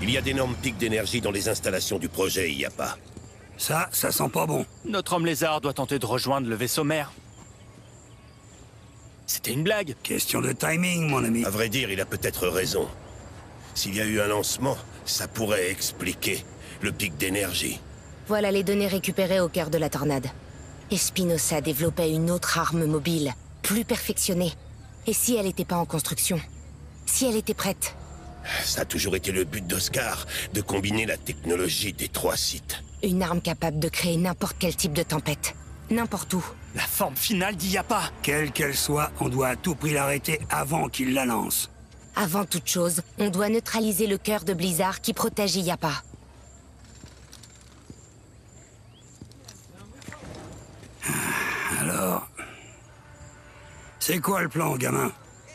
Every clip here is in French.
Il y a d'énormes pics d'énergie dans les installations du projet IAPA. Ça sent pas bon. Notre homme lézard doit tenter de rejoindre le vaisseau mère. C'était une blague. Question de timing, mon ami. À vrai dire, il a peut-être raison. S'il y a eu un lancement, ça pourrait expliquer le pic d'énergie. Voilà les données récupérées au cœur de la tornade. Espinosa développait une autre arme mobile, plus perfectionnée. Et si elle n'était pas en construction? Si elle était prête? Ça a toujours été le but d'Oscar, de combiner la technologie des 3 sites. Une arme capable de créer n'importe quel type de tempête. N'importe où. La forme finale d'IAPA. Quelle qu'elle soit, on doit à tout prix l'arrêter avant qu'il la lance. Avant toute chose, on doit neutraliser le cœur de Blizzard qui protège IAPA. Alors... C'est quoi le plan, gamin?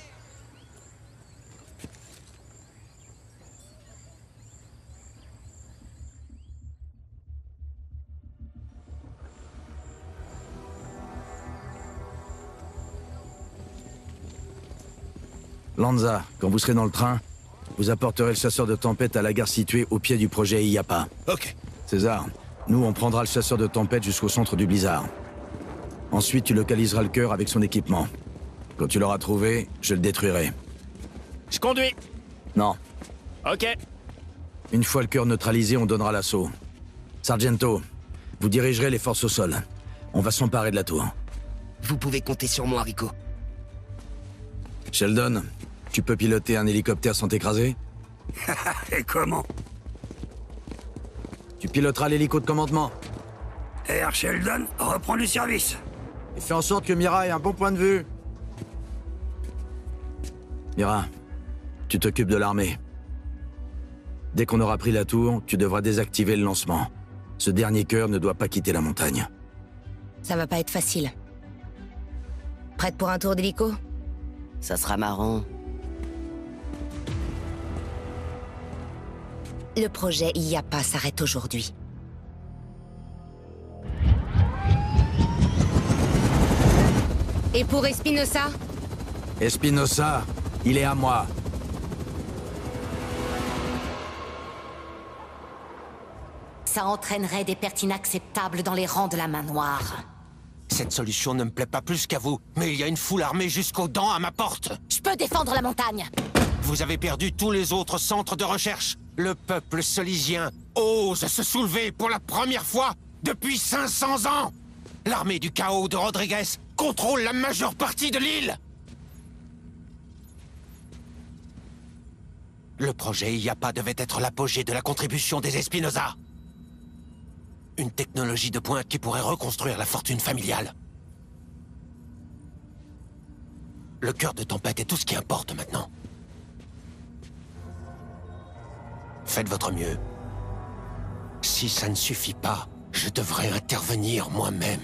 Lanza, quand vous serez dans le train, vous apporterez le chasseur de tempête à la gare située au pied du projet IAPA. Ok. César, nous on prendra le chasseur de tempête jusqu'au centre du blizzard. Ensuite tu localiseras le cœur avec son équipement. Quand tu l'auras trouvé, je le détruirai. Je conduis. Non. Ok. Une fois le cœur neutralisé, on donnera l'assaut. Sargento, vous dirigerez les forces au sol. On va s'emparer de la tour. Vous pouvez compter sur moi, Rico. Sheldon, tu peux piloter un hélicoptère sans t'écraser? Et comment? Tu piloteras l'hélico de commandement. Air Sheldon, reprends du service. Et fais en sorte que Mira ait un bon point de vue. Mira, tu t'occupes de l'armée. Dès qu'on aura pris la tour, tu devras désactiver le lancement. Ce dernier cœur ne doit pas quitter la montagne. Ça va pas être facile. Prête pour un tour d'hélico? Ça sera marrant. Le projet IAPA s'arrête aujourd'hui. Et pour Espinosa? Espinosa, il est à moi. Ça entraînerait des pertes inacceptables dans les rangs de la main noire. Cette solution ne me plaît pas plus qu'à vous, mais il y a une foule armée jusqu'aux dents à ma porte. Je peux défendre la montagne. Vous avez perdu tous les autres centres de recherche. Le peuple solysien ose se soulever pour la première fois depuis 500 ans. L'armée du chaos de Rodriguez contrôle la majeure partie de l'île. Le projet IAPA devait être l'apogée de la contribution des Espinosa. Une technologie de pointe qui pourrait reconstruire la fortune familiale. Le cœur de tempête est tout ce qui importe maintenant. Faites votre mieux. Si ça ne suffit pas, je devrais intervenir moi-même.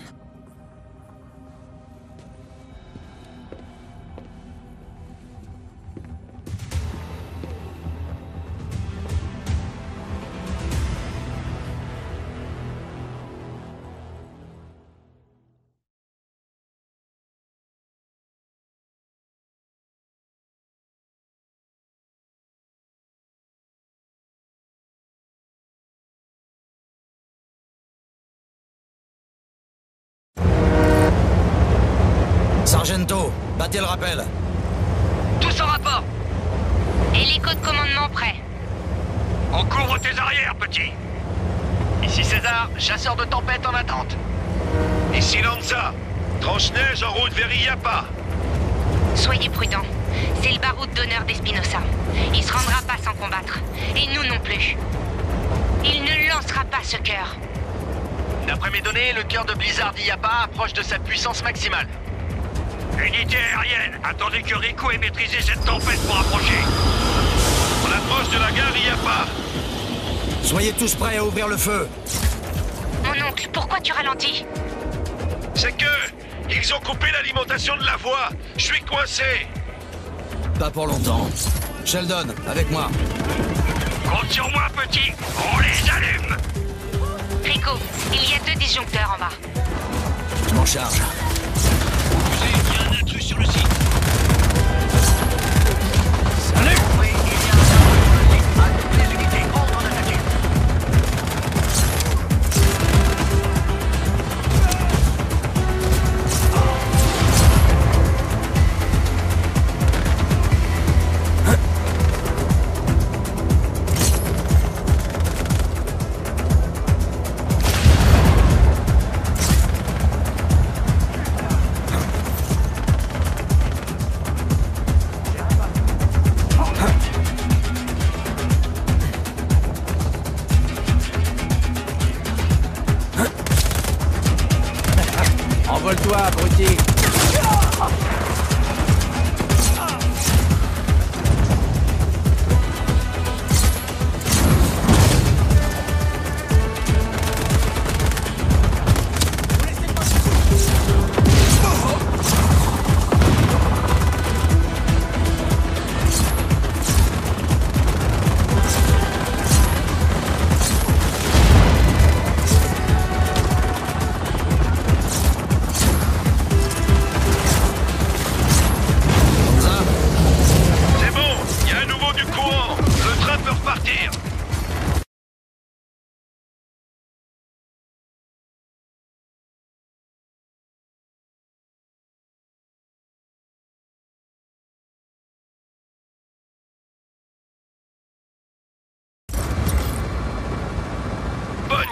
Sargento, battez le rappel. Tous en rapport. Hélico de commandement prêt. On couvre tes arrières, petit. Ici César, chasseur de tempête en attente. Ici Lanza, tranche-neige en route vers IAPA. Soyez prudents. C'est le baroud d'honneur d'Espinosa. Il se rendra pas sans combattre. Et nous non plus. Il ne lancera pas ce cœur. D'après mes données, le cœur de Blizzard d'IAPA approche de sa puissance maximale. Unité aérienne, attendez que Rico ait maîtrisé cette tempête pour approcher. On approche de la gare IAPA. Soyez tous prêts à ouvrir le feu. Mon oncle, pourquoi tu ralentis? C'est que... ils ont coupé l'alimentation de la voie. Je suis coincé. Pas pour longtemps. Sheldon, avec moi. Compte sur moi, petit. On les allume. Rico, il y a 2 disjoncteurs en bas. Je m'en charge. Il y a un intrus sur le site. Salut! Oui, il y a un intrus à toutes les unités.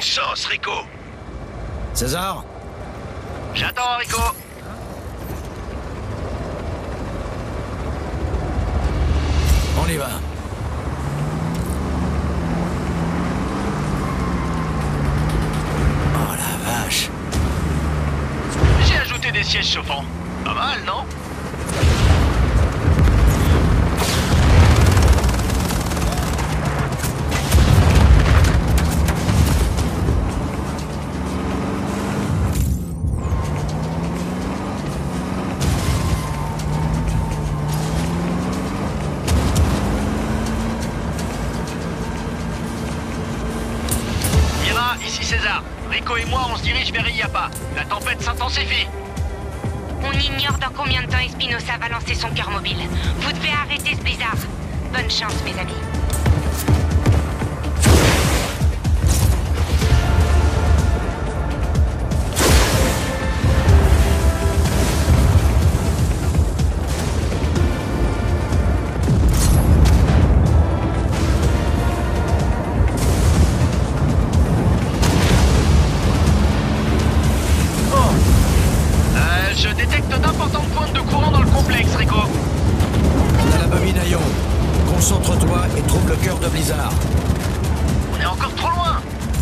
sens, Rico. César? J'attends, Rico. On y va. Oh la vache. J'ai ajouté des sièges chauffants. Pas mal, non? Ici César. Rico et moi, on se dirige vers Illapa. La tempête s'intensifie. On ignore dans combien de temps Espinosa va lancer son cœur mobile. Vous devez arrêter ce blizzard. Bonne chance, mes amis. Je détecte d'importantes pointes de courant dans le complexe, Rico. On a la bobine à ion. Concentre-toi et trouve le cœur de blizzard. On est encore trop loin.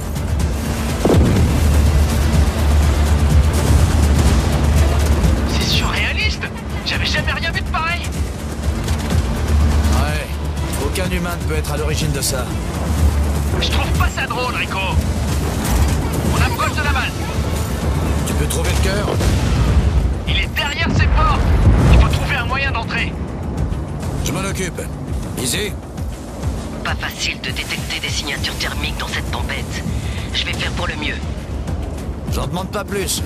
C'est surréaliste. J'avais jamais rien vu de pareil. Ouais. Aucun humain ne peut être à l'origine de ça. Je trouve pas ça drôle, Rico. On approche de la base. Tu peux trouver le cœur? Il est derrière ces portes. Il faut trouver un moyen d'entrer. Je m'en occupe. Easy? Pas facile de détecter des signatures thermiques dans cette tempête. Je vais faire pour le mieux. J'en demande pas plus.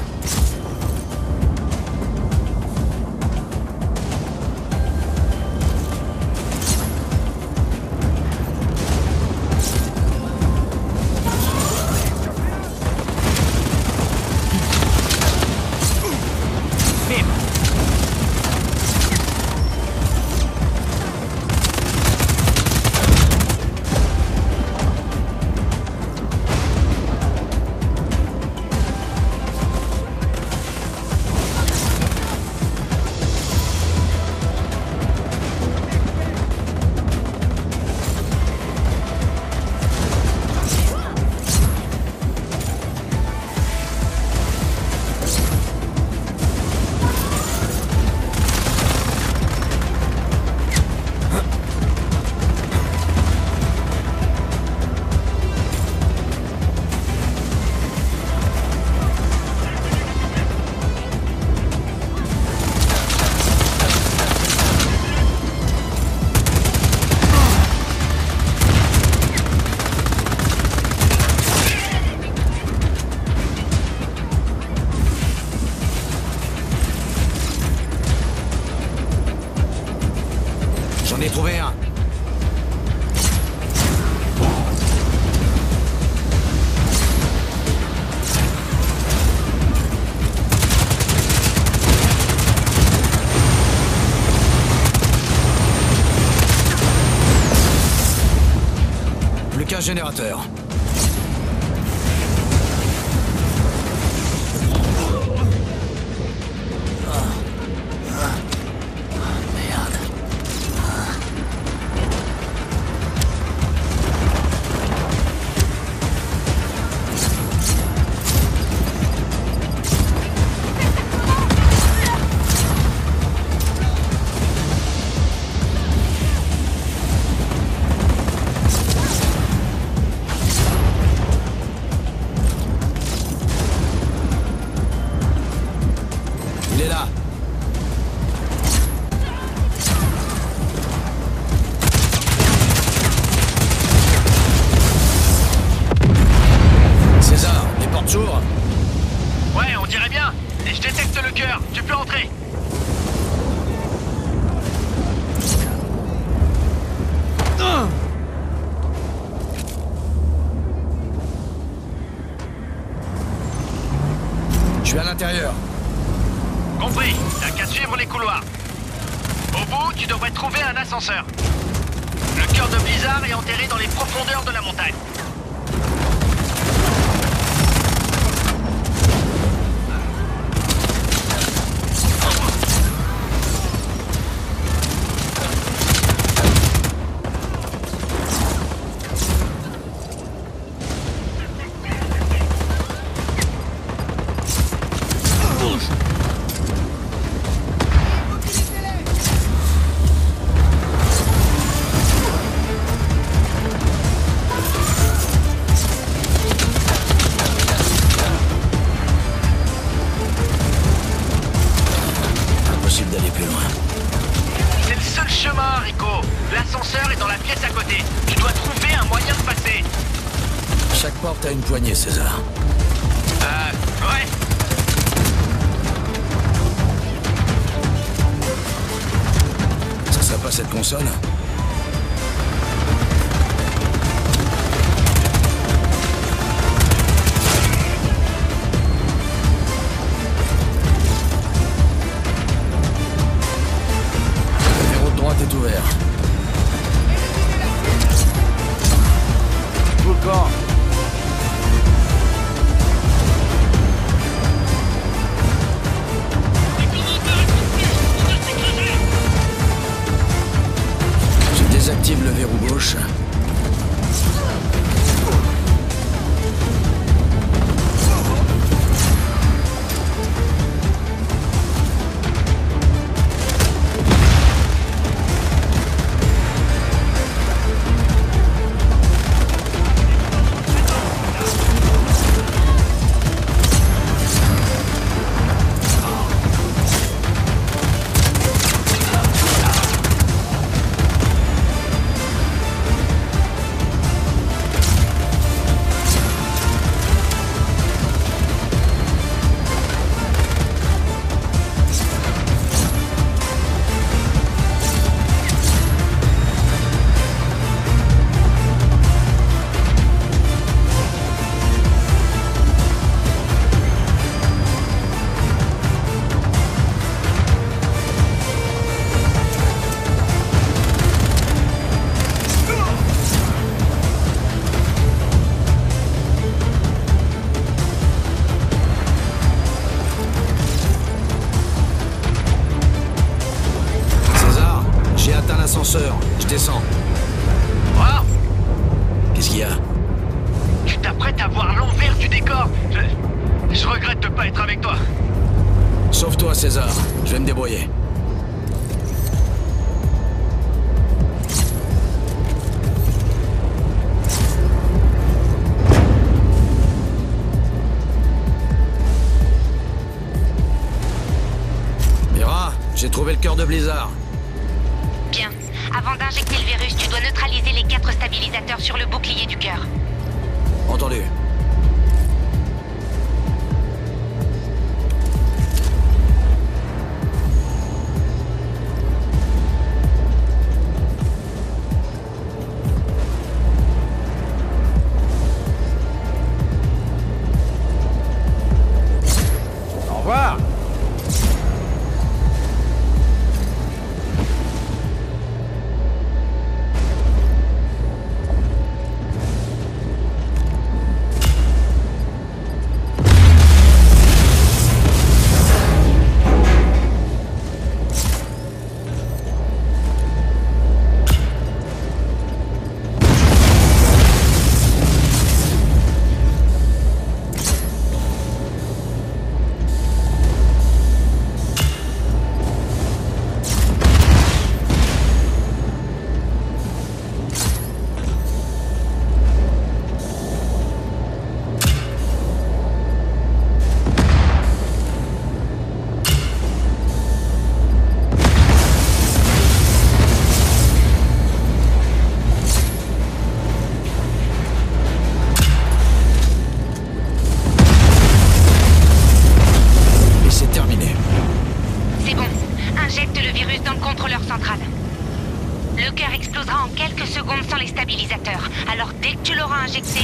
J'en ai trouvé un. Plus qu'un générateur. Il est là. César, les portes s'ouvrent. Ouais, on dirait bien. Et je détecte le cœur. Tu peux entrer. Je suis à l'intérieur. Compris. T'as qu'à suivre les couloirs. Au bout, tu devrais trouver un ascenseur. Le cœur de Blizzard est enterré dans les profondeurs de la montagne. impossible d'aller plus loin. C'est le seul chemin, Rico. L'ascenseur est dans la pièce à côté. Tu dois trouver un moyen de passer. Chaque porte a une poignée, César. Ouais. Ça serait pas cette console? Le verrou de droite est ouvert. Tout le camp. Désactive le verrou gauche. Je descends. Wow. Qu'est-ce qu'il y a? Tu t'apprêtes à voir l'envers du décor. Je regrette de pas être avec toi. Sauve-toi, César. Je vais me débrouiller. Mira, j'ai trouvé le cœur de Blizzard. Bien. Avant d'injecter le virus, tu dois neutraliser les 4 stabilisateurs sur le bouclier du cœur. Entendu. Au revoir. Le cœur explosera en quelques secondes sans les stabilisateurs. Alors dès que tu l'auras injecté...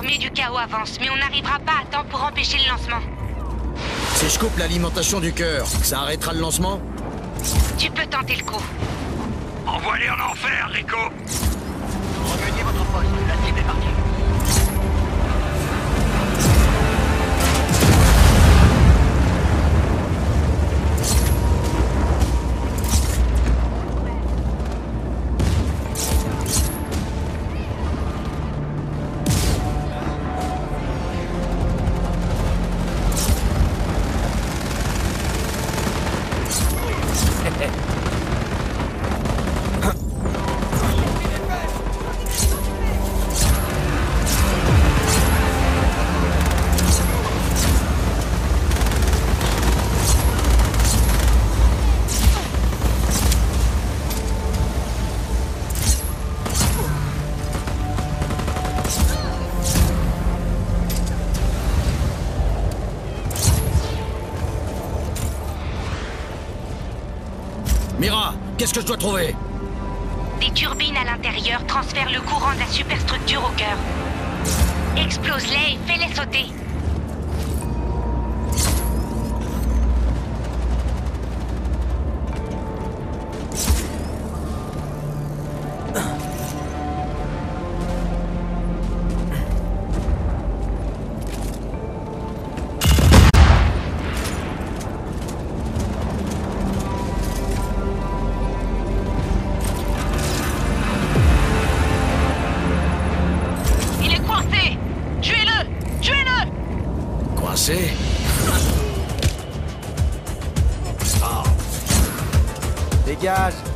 l'armée du chaos avance, mais on n'arrivera pas à temps pour empêcher le lancement. Si je coupe l'alimentation du cœur, ça arrêtera le lancement? Tu peux tenter le coup. Envoie-les en enfer, Rico. Regagnez votre poste, la cible est partie. Mira, qu'est-ce que je dois trouver? Des turbines à l'intérieur transfèrent le courant de la superstructure au cœur. Explose-les et fais-les sauter. Coincé? Dégage!